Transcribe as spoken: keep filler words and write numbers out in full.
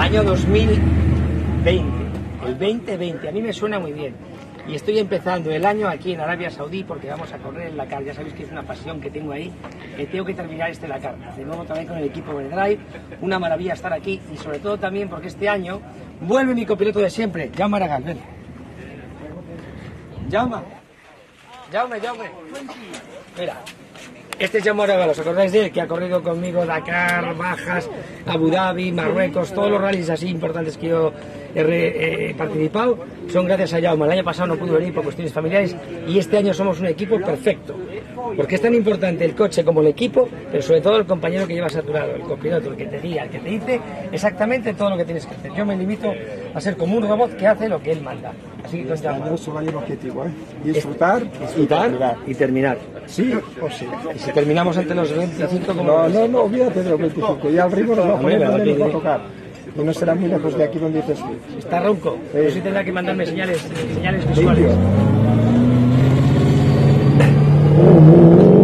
Año dos mil veinte, el veinte veinte, a mí me suena muy bien. Y estoy empezando el año aquí en Arabia Saudí porque vamos a correr el Dakar. Ya sabéis que es una pasión que tengo ahí, que tengo que terminar este Dakar. De nuevo también con el equipo Overdrive, una maravilla estar aquí y sobre todo también porque este año vuelve mi copiloto de siempre, Jaume Aragall. Ven. Jaume, Jaume, Jaume. Mira, este es Jaume Aragall, ¿os acordáis de él? Que ha corrido conmigo Dakar, Bajas, Abu Dhabi, Marruecos, todos los rallies así importantes que yo he eh, participado, son gracias a Jaume. El año pasado no pudo venir por cuestiones familiares y este año somos un equipo perfecto. Porque es tan importante el coche como el equipo, pero sobre todo el compañero que llevas a tu lado, el copiloto, el que te guía, el que te dice exactamente todo lo que tienes que hacer. Yo me limito a ser como un robot que hace lo que él manda. Así que este año solo hay un objetivo, ¿eh? Disfrutar, disfrutar y terminar. Sí o sí. Y si terminamos entre los veinticinco como... No, no, no, olvídate de los veinticinco. Ya al ritmo nos va a poner donde nos va a tocar. Y no será muy lejos de aquí donde dices tú. Está ronco, pero sí tendrá que mandarme señales, señales visuales. Limpio.